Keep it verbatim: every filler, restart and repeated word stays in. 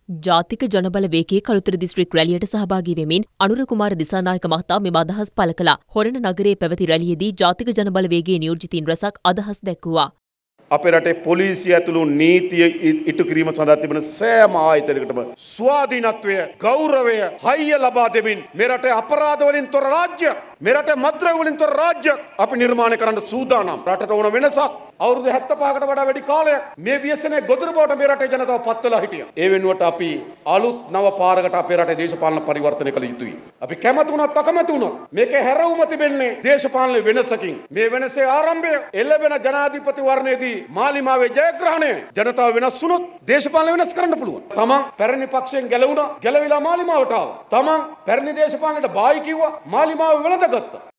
ජාතික ජනබලවේගයේ කළුතර දිස්ත්‍රික් රැළියට සහභාගී වෙමින් අනුර කුමාර දිසානායක මහතා මෙම අදහස් පළ කළා. හොරණ නගරයේ පැවති රැළියේදී ජාතික ජනබලවේගයේ නියෝජිතයින් රැසක් අදහස් දැක්වුවා. අපේ රටේ පොලිසිය ඇතුළු නීතිය ඉටු කිරීම සඳහා තිබෙන සෑම ආයතනයකටම ස්වාධීනත්වය, ගෞරවය, හයිය ලබා දෙමින් මේ රටේ අපරාධ වලින් තොර රාජ්‍යයක්, මේ රටේ මද්ද්‍රව්‍ය වලින් තොර රාජ්‍යයක් අපි නිර්මාණය කරන්න සූදානම්. රටට ඕන වෙනසක් අවුරුදු හැත්තෑපහකට වඩා වැඩි කාලයක් මේ ව්‍යසනයේ ගොදුරු බවට මේ රටේ ජනතාව පත් වෙලා හිටියා. ඒ වෙනුවට අපි අලුත් නව පාරකට අපේ රටේ දේශපාලන පරිවර්තනය කළ යුතුයි. අපි කැමති වුණත් අකමැති වුණත් මේකේ හැරවුම තිබෙන්නේ දේශපාලන වෙනසකින්. මේ වෙනසේ ආරම්භය එළබෙන ජනාධිපති වර්ණයේදී මාලිමාවේ ජයග්‍රහණය ජනතාව වෙනස් වුණොත් දේශපාලන වෙනස් කරන්න පුළුවන්. තමන් පැරණි පක්ෂයෙන් ගැලවුණා, ගැලවිලා මාලිමාවට ආවා. තමන් පැරණි දේශපාලනයට බායි කිව්වා, මාලිමාව වෙලඳගත්තා.